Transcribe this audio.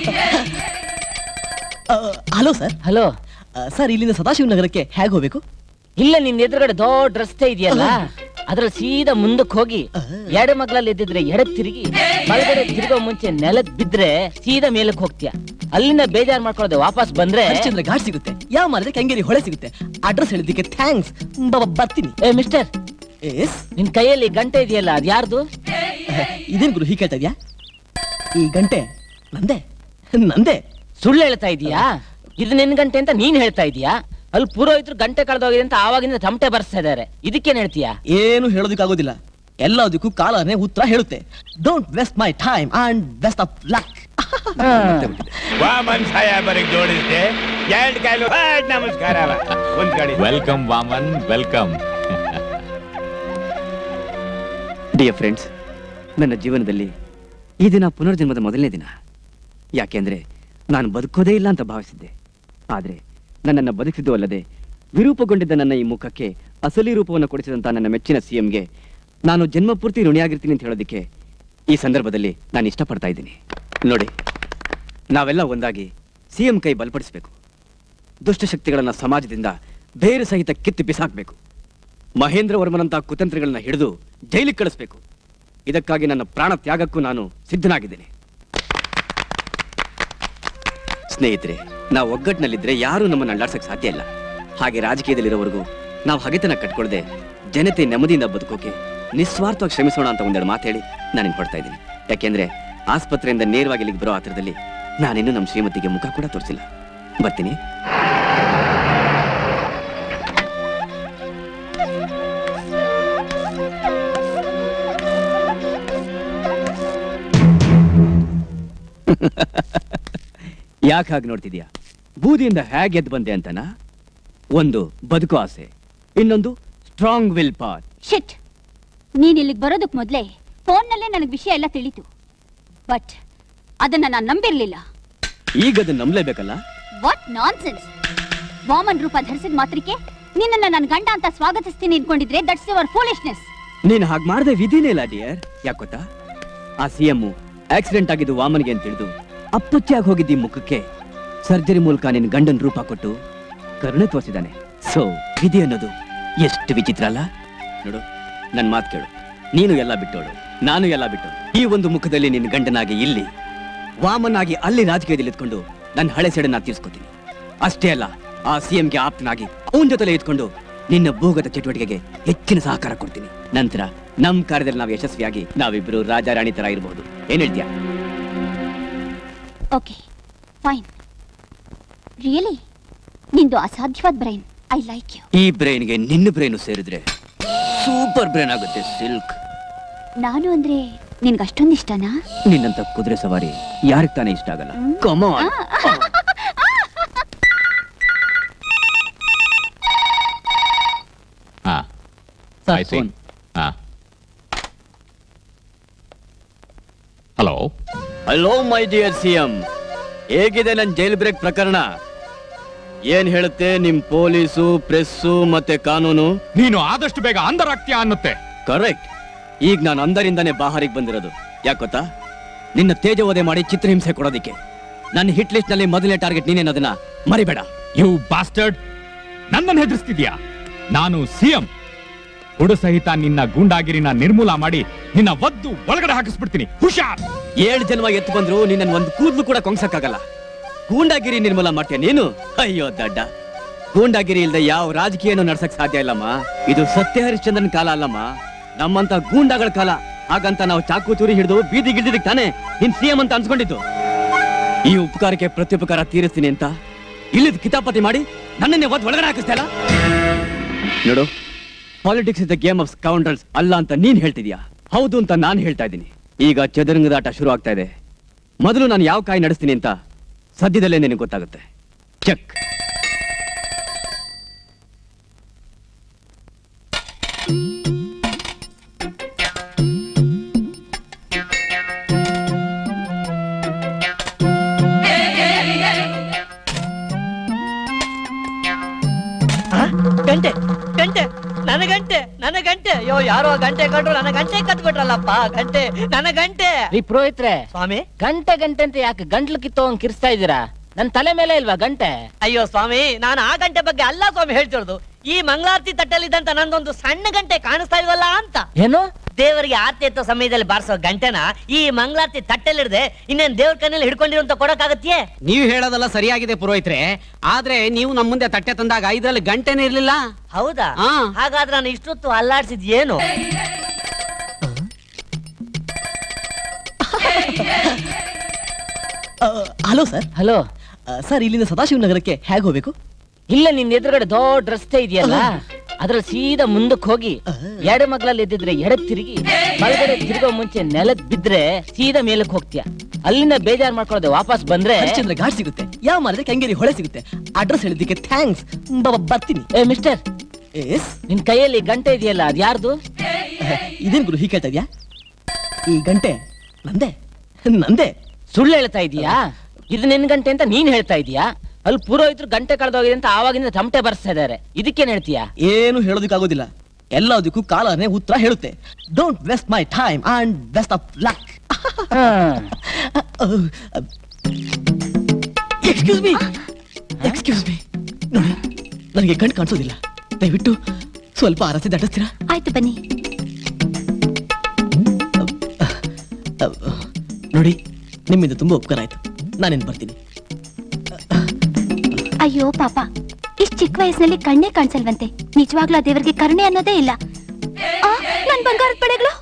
Hello sir. Hello sir, ಇಲ್ಲಿಂದ ಸದಾಶಿವನಗರಕ್ಕೆ ಹೇಗೆ ಹೋಗ್ಬೇಕು? ಇಲ್ಲ, ನಿನ್ ಎದುರುಗಡೆ ದೊಡ್ಡ ರಸ್ತೆ ಇದೆಯಲ್ಲ, ಅದ್ರಲ್ಲಿ ಸೀದಾ ಮುಂದಕ್ಕೆ ಹೋಗಿ ಎಡ ಮಗ್ಲಲ್ಲಿ ಎದ್ದಿದ್ರೆ ಎಡಕ್ ತಿರುಗಿ ಬಲಗಡೆ ತಿರುಗೋ ಮುಂಚೆ ನೆಲಕ್ ಬಿದ್ರೆ ಸೀದಾ ಮೇಲಕ್ಕೆ ಹೋಗ್ತೀಯ. ಅಲ್ಲಿಂದ ಬೇಜಾರ್ ಮಾಡ್ಕೊಳ್ಳೋದೆ ವಾಪಸ್ ಬಂದ್ರೆ ಹರಿಶ್ಚಂದ್ರ ಘಾಟ್ ಸಿಗುತ್ತೆ, ಯಾವ ಮಾಡಿದ್ರೆ ಕೆಂಗೇರಿ ಹೊಳೆ ಸಿಗುತ್ತೆ. ಅಡ್ರೆಸ್ ಹೇಳಿದ್ದಕ್ಕೆ ಥ್ಯಾಂಕ್ಸ್, ಬರ್ತೀನಿ. ಮಿಸ್ಟರ್, ನಿನ್ ಕೈಯಲ್ಲಿ ಗಂಟೆ ಇದೆಯಲ್ಲ, ಅದ್ ಯಾರ್ದು? ಇದೇನ್ ಗುರು ಹೀಗೆ ಕೇಳ್ತಾ ಇದ್ಯಾ? ಈ ಗಂಟೆ ನಂದೇ. ನಂದೇ. ಸುಳ್ಳು ಹೇಳ್ತಾ ಇದೀಯಾ? ಇದು ನಿನ್ ಗಂಟೆ ಅಂತ ನೀನ್ ಹೇಳ್ತಾ ಇದೀಯಾ? ಅಲ್ಲಿ ಪುರೋಹಿತರು ಗಂಟೆ ಕಳೆದೋಗಿದೆ ಅಂತ ಆವಾಗಿಂದ ತಮಟೆ ಬರ್ಸ್ತಾ ಇದಾರೆ. ಇದಕ್ಕೇನ್ ಹೇಳ್ತೀಯಾ? ಏನು ಹೇಳೋದಕ್ಕಾಗೋದಿಲ್ಲ, ಎಲ್ಲದಕ್ಕೂ ಕಾಲನೇ ಉತ್ತರ ಹೇಳುತ್ತೆ. Don't waste my time and best of luck. Vaman ಸಾಹೇಬರಿಗೆ ಜೋಡಿಸಿದೆ 2 ಕಾಲು. ನಮಸ್ಕಾರ. ಒಂದ್ ಕಡೆ welcome Vaman, welcome. Dear friends, ನನ್ನ ಜೀವನದಲ್ಲಿ ಈ ದಿನ ಪುನರ್ಜನ್ಮದ ಮೊದಲನೇ ದಿನ. ಯಾಕೆಂದ್ರೆ ನಾನು ಬದುಕೋದೇ ಇಲ್ಲ ಅಂತ ಭಾವಿಸಿದ್ದೆ. ಆದರೆ ನನ್ನನ್ನು ಬದುಕಿದ್ದು ಅಲ್ಲದೆ ವಿರೂಪಗೊಂಡಿದ್ದ ನನ್ನ ಈ ಮುಖಕ್ಕೆ ಅಸಲಿ ರೂಪವನ್ನು ಕೊಡಿಸಿದಂಥ ನನ್ನ ಮೆಚ್ಚಿನ ಸಿಎಂಗೆ ನಾನು ಜನ್ಮಪೂರ್ತಿ ಋಣಿಯಾಗಿರ್ತೀನಿ ಅಂತ ಹೇಳೋದಕ್ಕೆ ಈ ಸಂದರ್ಭದಲ್ಲಿ ನಾನು ಇಷ್ಟಪಡ್ತಾ ಇದ್ದೀನಿ. ನೋಡಿ, ನಾವೆಲ್ಲ ಒಂದಾಗಿ ಸಿಎಂ ಕೈ ಬಲಪಡಿಸಬೇಕು. ದುಷ್ಟಶಕ್ತಿಗಳನ್ನು ಸಮಾಜದಿಂದ ಬೇರೆ ಸಹಿತ ಕಿತ್ತು ಬಿಸಾಕಬೇಕು. ಮಹೇಂದ್ರ ವರ್ಮನಂತಹ ಕುತಂತ್ರಿಗಳನ್ನ ಹಿಡಿದು ಜೈಲಿಗೆ ಕಳಿಸ್ಬೇಕು. ಇದಕ್ಕಾಗಿ ನನ್ನ ಪ್ರಾಣ ತ್ಯಾಗಕ್ಕೂ ನಾನು ಸಿದ್ಧನಾಗಿದ್ದೇನೆ. ಸ್ನೇಹಿತರೆ, ನಾವು ಒಗ್ಗಟ್ಟಿನಲ್ಲಿದ್ರೆ ಯಾರೂ ನಮ್ಮನ್ನು ಅಲ್ಲಾಡ್ಸಕ್ಕೆ ಸಾಧ್ಯ ಇಲ್ಲ. ಹಾಗೆ ರಾಜಕೀಯದಲ್ಲಿರೋವರೆಗೂ ನಾವು ಹಗೆತನ ಕಟ್ಕೊಳ್ದೆ ಜನತೆ ನೆಮ್ಮದಿಯಿಂದ ಬದುಕೋಕೆ ನಿಸ್ವಾರ್ಥವಾಗಿ ಶ್ರಮಿಸೋಣ ಅಂತ ಒಂದೆರಡು ಮಾತು ಹೇಳಿ ನಾನು ಹೊಡ್ತಾ ಇದ್ದೀನಿ. ಯಾಕೆಂದ್ರೆ ಆಸ್ಪತ್ರೆಯಿಂದ ನೇರವಾಗಿ ಇಲ್ಲಿಗೆ ಬರೋ ಆತರದಲ್ಲಿ ನಾನಿನ್ನೂ ನಮ್ಮ ಶ್ರೀಮತಿಗೆ ಮುಖ ಕೂಡ ತೋರಿಸಿಲ್ಲ. ಬರ್ತೀನಿ. ಯಾಕೆ ಹಾಗೆ ನೋಡ್ತಿದ್ಯಾ? ಬೂದಿಯಿಂದ ಹೇಗೆ ಎದ್ದು ಬಂದೆ ಅಂತನಾ? ಒಂದು ಬದುಕು ಆಸೆ, ಇನ್ನೊಂದು ಸ್ಟ್ರಾಂಗ್ ವಿಲ್ ಪವರ್. ಶಿಟ್, ನೀನ್ ಇಲ್ಲಿಗೆ ಬರೋದಕ್ ಮೊದ್ಲೇ ಫೋನ್ನಲ್ಲೇ ನನಗೆ ವಿಷಯ ಎಲ್ಲ ತಿಳಿತು. ಬಟ್ ಅದನ್ನ ನಾನು ನಂಬಿರ್ಲಿಲ್ಲ. ಈಗ ಅದನ್ನ ನಂಬಲೇಬೇಕಲ್ಲ? What nonsense! ವಾಮನ್ ರೂಪ ಧರಿಸಿದ ಮಾತ್ರಕ್ಕೆ ನಿನ್ನನ್ನ ನನ್ನ ಗಂಡ ಅಂತ ಸ್ವಾಗತಿಸ್ತೀನಿ ಅನ್ಕೊಂಡಿದ್ರೆ ದಟ್ಸ್ ಯುವರ್ ಫೂಲಿಶ್ನೆಸ್. ನೀನು ಹಾಗೆ ಮಾಡದೆ ವಿಧಿನೇ ಇಲ್ಲ ಡಿಯರ್. ಯಾಕೊತ್ತಾ? ಆ ಸಿಎಂ ಆಕ್ಸಿಡೆಂಟ್ ಆಗಿದ್ದು ವಾಮನ್ಗೆ ಅಂತ ತಿಳಿದು ಅಪ್ಪಚ್ಚಾಗಿ ಹೋಗಿದ್ದಿ ಮುಖಕ್ಕೆ ಸರ್ಜರಿ ಮೂಲಕ ನಿನ್ನ ಗಂಡನ ರೂಪ ಕೊಟ್ಟು ಕರುಣೆ ತೋರಿಸಿದಾನೆ. ಸೊ ವಿಧಿ ಅನ್ನೋದು ಎಷ್ಟು ವಿಚಿತ್ರ ಅಲ್ಲ? ನೋಡು, ನನ್ನ ಮಾತು ಕೇಳು. ನೀನು ಎಲ್ಲ ಬಿಟ್ಟೋಳು, ನಾನು ಎಲ್ಲ ಬಿಟ್ಟೋಳು. ಈ ಒಂದು ಮುಖದಲ್ಲಿ ನಿನ್ನ ಗಂಡನಾಗಿ ಇಲ್ಲಿ, ವಾಮನಾಗಿ ಅಲ್ಲಿ ರಾಜಕೀಯದಲ್ಲಿ ಇದ್ಕೊಂಡು ನನ್ನ ಹಳೆ ಸೆಡನ್ನ ತೀರ್ಸ್ಕೊತೀನಿ. ಅಷ್ಟೇ ಅಲ್ಲ, ಆ ಸಿಎಂಗೆ ಆಪ್ತನಾಗಿ ಅವನ ಜೊತೆಲೆ ಇದ್ಕೊಂಡು ನಿನ್ನ ಭೂಗತ ಚಟುವಟಿಕೆಗೆ ಹೆಚ್ಚಿನ ಸಹಕಾರ ಕೊಡ್ತೀನಿ. ನಂತರ ನಮ್ಮ ಕಾರ್ಯದಲ್ಲಿ ನಾವು ಯಶಸ್ವಿಯಾಗಿ ನಾವಿಬ್ರು ರಾಜ ರಾಣಿ ತರ ಇರಬಹುದು. ಏನ್ ಹೇಳ್ತೀಯ? Okay, fine. ರಿಯಲಿ ನಿಂದು ಅಸಾಧ್ಯವಾದ ಬ್ರೈನ್. I like you. ಈ ಬ್ರೈನ್ಗೆ ನಿನ್ನ ಬ್ರೈನ್ ಸೇರಿದ್ರೆ ಸೂಪರ್ ಬ್ರೈನ್ ಆಗುತ್ತೆ. ಸಿಲ್ಕ್. ನಾನು ಅಂದ್ರೆ ನಿನ್ಗೆ ಅಷ್ಟೊಂದು ಇಷ್ಟನಾ? ನಿನ್ನಂತ ಕುದುರೆ ಸವಾರಿ ಯಾರಿಗೆ ತಾನೇ ಇಷ್ಟ ಆಗಲ್ಲ? Come on. Hello hello my dear CM, ಹೇಗಿದೆ ನನ್ನ ಜೈಲ್ ಬ್ರೇಕ್ ಪ್ರಕರಣ? ಏನ್ ಹೇಳುತ್ತೆ ನಿಮ್ ಪೊಲೀಸು, ಪ್ರೆಸ್ಸು ಮತ್ತೆ ಕಾನೂನು? ನೀನು ಆದಷ್ಟು ಬೇಗ ಅಂಧರಾಗ್ತೀಯ ಅನ್ನುತ್ತೆ. ಕರೆಕ್ಟ್. ಈಗ ನಾನು ಅಂದರಿಂದಾನೇ ಬಾಹರಿಗೆ ಬಂದಿರೋದು. ಯಾಕೊತ್ತಾ? ನಿನ್ನ ತೇಜವಧೆ ಮಾಡಿ ಚಿತ್ರಹಿಂಸೆ ಕೊಡೋದಿಕ್ಕೆ. ನನ್ನ ಹಿಟ್ ಲಿಸ್ಟ್ ನಲ್ಲಿ ಮೊದಲನೇ ಟಾರ್ಗೆಟ್ ನೀನೇನೋದನ್ನ ಮರಿಬೇಡ. ಯು ಬಾಸ್ಟರ್ಡ್, ನನ್ನನ್ನು ಹೆದರಿಸ್ತಿದ್ಯಾ? ನಾನು ಸಿಎಂ. ಹುಡು ಸಹಿತ ನಿನ್ನ ಗೂಂಡಾಗಿರಿನ ನಿರ್ಮೂಲ ಮಾಡಿ ನಿನ್ನ ಒದ್ದು ಒಳಗಡೆ ಹಾಕಿಸ್ಬಿಡ್ತೀನಿ. ಹುಷಾರ್. 7 ಜನ್ಮ ಎತ್ತು ಬಂದ್ರು ನಿನ್ನ ಒಂದು ಕೂದಲು ಕೂಡ ಕೊಂಗ್ಸಕ್ಕಾಗಲ್ಲ. ಗೂಂಡಾಗಿರಿ ನಿರ್ಮೂಲ ಮಾಡ್ತೀಯ ನೀನು? ಅಯ್ಯೋ ದಡ್ಡ, ಗೂಂಡಾಗಿರಿ ಇಲ್ದೆ ಯಾವ ರಾಜಕೀಯನೂ ನಡ್ಸಕ್ ಸಾಧ್ಯ ಇಲ್ಲಮ್ಮ. ಇದು ಸತ್ಯ ಹರಿಶ್ಚಂದ್ರನ್ ಕಾಲ ಅಲ್ಲಮ್ಮ, ನಮ್ಮಂತ ಗೂಂಡಾಗಳ ಕಾಲ. ಹಾಗಂತ ನಾವು ಚಾಕು ಚೂರಿ ಹಿಡಿದು ಬೀದಿ ಗಿಡ್ದಿದ್ದಕ್ಕೆ ತಾನೇ ನಿನ್ ಸಿಎಂ ಅಂತ ಅನ್ಸ್ಕೊಂಡಿದ್ದು. ಈ ಉಪಕಾರಕ್ಕೆ ಪ್ರತ್ಯುಪಕಾರ ತೀರಿಸ್ತೀನಿ ಅಂತ ಇಲ್ಲಿದ್ ಕಿತಾಪತಿ ಮಾಡಿ ನನ್ನನ್ನೇ ಒಳಗಡೆ ಹಾಕಿಸ್ತಾ ಇಲ್ಲ. ನೋಡು, politics is the game of scoundrels ಅಲ್ಲ ಅಂತ ನೀನ್ ಹೇಳ್ತಿದ್ಯಾ. ಹೌದು ಅಂತ ನಾನು ಹೇಳ್ತಾ ಇದ್ದೀನಿ. ಈಗ ಚದುರಂಗದಾಟ ಶುರು ಆಗ್ತಾ ಇದೆ. ಮೊದಲು ನಾನು ಯಾವ ಕಾಯಿ ನಡೆಸ್ತೀನಿ ಅಂತ ಸದ್ಯದಲ್ಲೇ ನಿನಗೆ ಗೊತ್ತಾಗುತ್ತೆ. ಚೆಕ್. ಗಂಟೆ ಗಂಟೆ ನನ್ನ ಗಂಟೆ ನನ್ನ ಗಂಟೆ. ಅಯ್ಯೋ ಯಾರೋ ಗಂಟೆ ಕಟ್ರು ನನ್ನ ಗಂಟೆ ಕತ್ಬಿಟ್ರಲ್ಲಪ್ಪ. ಗಂಟೆ ನನ್ನ ಗಂಟೆ. ರೀ ಪುರೋಹಿತ್ರೆ, ಸ್ವಾಮಿ ಗಂಟೆ ಗಂಟೆ ಅಂತ ಯಾಕೆ ಗಂಟ್ಲು ಕಿತ್ತೋಂಗ್ ಕಿರ್ಸ್ತಾ ಇದ್ದೀರಾ? ನನ್ ತಲೆ ಮೇಲೆ ಇಲ್ವಾ ಗಂಟೆ? ಅಯ್ಯೋ ಸ್ವಾಮಿ, ನಾನು ಆ ಗಂಟೆ ಬಗ್ಗೆ ಅಲ್ಲ ಸ್ವಾಮಿ ಹೇಳ್ತಿರೋದು. ಈ ಮಂಗಳಾರತಿ ತಟ್ಟಲ್ಲಿದ್ದಂತ ನಂದೊಂದು ಸಣ್ಣ ಗಂಟೆ ಕಾಣಿಸ್ತಾ ಇಲ್ವಲ್ಲ ಅಂತ. ಏನು? ದೇವರಿಗೆ ಆರತಿ ಎತ್ತೋ ಸಮಯದಲ್ಲಿ ಬಾರಿಸೋ ಗಂಟೆನ ಈ ಮಂಗಳಾರತಿ ತಟ್ಟೆಲ್ಲಿಡದೆ ಇನ್ನೇನ್ ದೇವ್ರ ಕಣ್ಣಲ್ಲಿ ಹಿಡ್ಕೊಂಡಿರೋ ಕೊಡಕ್ಕಾಗತ್ಯೆ? ನೀವು ಹೇಳೋದೆಲ್ಲ ಸರಿಯಾಗಿದೆ ಪುರೋಹಿತ್ರೆ, ಆದ್ರೆ ನೀವು ನಮ್ಮ ಮುಂದೆ ತಟ್ಟೆ ತಂದಾಗ ಇದ್ರಲ್ಲಿ ಗಂಟೆನೇ ಇರ್ಲಿಲ್ಲ. ಹೌದಾ? ಹಾಗಾದ್ರೆ ನಾನು ಇಷ್ಟೊತ್ತು ಅಲ್ಲಾಡ್ಸಿದ್ ಏನು? Hello sir. ಹಲೋ ಸರ್, ಇಲ್ಲಿಂದ ಸದಾಶಿವನಗರಕ್ಕೆ ಹೇಗೆ ಹೋಗ್ಬೇಕು? ಇಲ್ಲ, ನಿನ್ ಎದುರುಗಡೆ ದೊಡ್ಡ ರಸ್ತೆ ಇದೆಯಲ್ಲ, ಅದ್ರಲ್ಲಿ ಸೀದಾ ಮುಂದಕ್ಕೆ ಹೋಗಿ ಎಡ ಮಗ್ಲಲ್ಲಿ ಎದ್ದಿದ್ರೆ ಎಡಕ್ ತಿರುಗಿ ಬಲಗಡೆ ತಿರುಗೋ ಮುಂಚೆ ನೆಲಕ್ ಬಿದ್ರೆ ಸೀದಾ ಮೇಲಕ್ಕೆ ಹೋಗ್ತೀಯ. ಅಲ್ಲಿಂದ ಬೇಜಾರ್ ಮಾಡ್ಕೊಳ್ಳೋದೆ ವಾಪಸ್ ಬಂದ್ರೆ ಹರಿಶ್ಚಂದ್ರ ಘಾಟ್ ಸಿಗುತ್ತೆ, ಯಾವ ಮಾರಿದ್ರೆ ಕೆಂಗೇರಿ ಹೊಳೆ ಸಿಗುತ್ತೆ. ಅಡ್ರೆಸ್ ಹೇಳಿದ್ದಕ್ಕೆ ಥ್ಯಾಂಕ್ಸ್, ಬರ್ತೀನಿ. ಏ ಮಿಸ್ಟರ್, ನಿನ್ ಕೈಯಲ್ಲಿ ಗಂಟೆ ಇದೆಯಲ್ಲ, ಅದ್ ಯಾರ್ದು? ಇದೇನ್ ಗುರು ಹೀಗೆ ಕೇಳ್ತಾ ಇದ್ಯಾ? ಈ ಗಂಟೆ ನಂದೇ ನಂದೇ. ಸುಳ್ಳು ಹೇಳ್ತಾ ಇದೀಯಾ? ಇದು ನಿನ್ ಗಂಟೆ ಅಂತ ನೀನ್ ಹೇಳ್ತಾ ಇದೀಯಾ? ಅಲ್ಲಿ ಪುರೋಹಿತರು ಗಂಟೆ ಕಳೆದೋಗಿದೆ ಅಂತ ಆವಾಗಿಂದ ತಮಟೆ ಬರ್ಸ್ತಾ ಇದಾರೆ. ಇದಕ್ಕೇನ್ ಹೇಳ್ತೀಯಾ? ಏನು ಹೇಳೋದಕ್ಕಾಗೋದಿಲ್ಲ, ಎಲ್ಲದಕ್ಕೂ ಕಾಲನೇ ಉತ್ತರ ಹೇಳುತ್ತೆ. Don't waste my time and best of luck. Excuse me, excuse me. ನೋಡಿ, ನನಗೆ ಕಣ್ ಕಾಣಿಸೋದಿಲ್ಲ, ದಯವಿಟ್ಟು ಸ್ವಲ್ಪ ಆರತಿ ದಾಟಿಸ್ತೀರಾ? ಆಯ್ತು ಬನ್ನಿ. ನೋಡಿ, ನಿಮ್ಮಿಂದ ತುಂಬಾ ಉಪಕಾರ ಆಯ್ತು, ನಾನೇನು ಬರ್ತೀನಿ. ಅಯ್ಯೋ ಪಾಪ, ಇಷ್ಟ ಚಿಕ್ಕ ವಯಸ್ಸಿನಲ್ಲಿ ಕಣ್ಣೇ ಕಾಣಿಸಲ್ವಂತೆ. ನಿಜವಾಗ್ಲೂ ಆ ದೇವರಿಗೆ ಕರುಣೆ ಅನ್ನೋದೇ ಇಲ್ಲ. ನನ್ ಬಂಗಾರದ ಪಡೆಗಳು